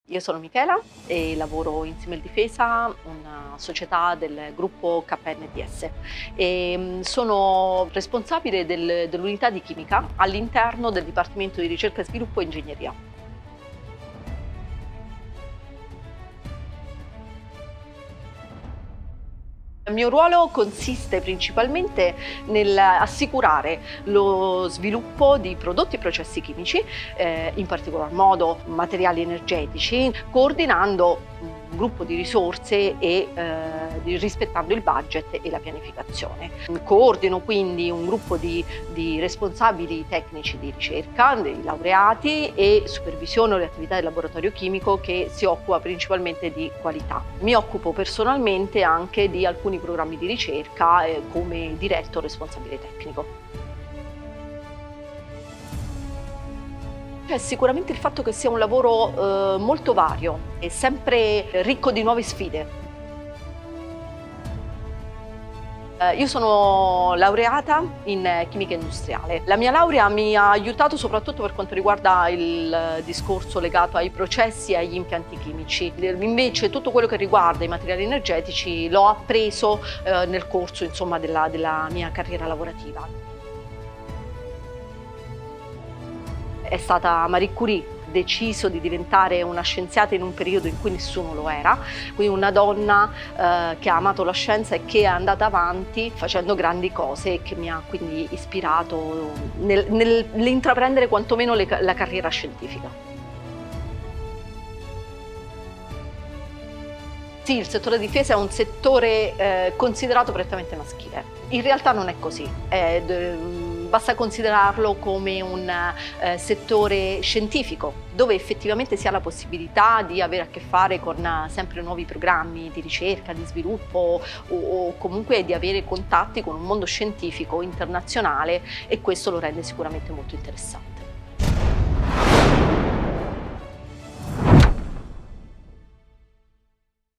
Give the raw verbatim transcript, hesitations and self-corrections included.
Io sono Michela e lavoro in Simil Difesa, una società del gruppo K N D S, e sono responsabile del, dell'unità di chimica all'interno del Dipartimento di Ricerca, Sviluppo e Ingegneria. Il mio ruolo consiste principalmente nell'assicurare lo sviluppo di prodotti e processi chimici, eh, in particolar modo materiali energetici, coordinando un gruppo di risorse e eh, rispettando il budget e la pianificazione. Coordino quindi un gruppo di, di responsabili tecnici di ricerca, dei laureati, e supervisiono le attività del laboratorio chimico che si occupa principalmente di qualità. Mi occupo personalmente anche di alcuni programmi di ricerca eh, come diretto responsabile tecnico. C'è sicuramente il fatto che sia un lavoro eh, molto vario e sempre ricco di nuove sfide. Io sono laureata in chimica industriale. La mia laurea mi ha aiutato soprattutto per quanto riguarda il discorso legato ai processi e agli impianti chimici. Invece tutto quello che riguarda i materiali energetici l'ho appreso eh, nel corso, insomma, della, della mia carriera lavorativa. È stata Marie Curie deciso di diventare una scienziata in un periodo in cui nessuno lo era, quindi una donna eh, che ha amato la scienza e che è andata avanti facendo grandi cose e che mi ha quindi ispirato nel, nell'intraprendere quantomeno le, la carriera scientifica. Sì, il settore difesa è un settore eh, considerato prettamente maschile. In realtà non è così. È, Basta considerarlo come un eh, settore scientifico, dove effettivamente si ha la possibilità di avere a che fare con uh, sempre nuovi programmi di ricerca, di sviluppo, o, o comunque di avere contatti con un mondo scientifico internazionale, e questo lo rende sicuramente molto interessante.